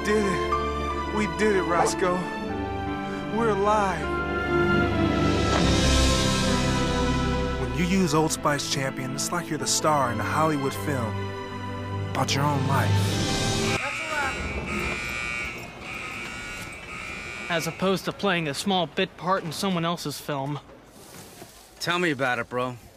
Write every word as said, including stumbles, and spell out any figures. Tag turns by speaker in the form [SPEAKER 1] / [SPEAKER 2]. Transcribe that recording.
[SPEAKER 1] did it. We did it, Roscoe. We're alive. When you use Old Spice Champion, it's like you're the star in a Hollywood film about your own life.
[SPEAKER 2] As opposed to playing a small bit part in someone else's film.
[SPEAKER 3] Tell me about it, bro.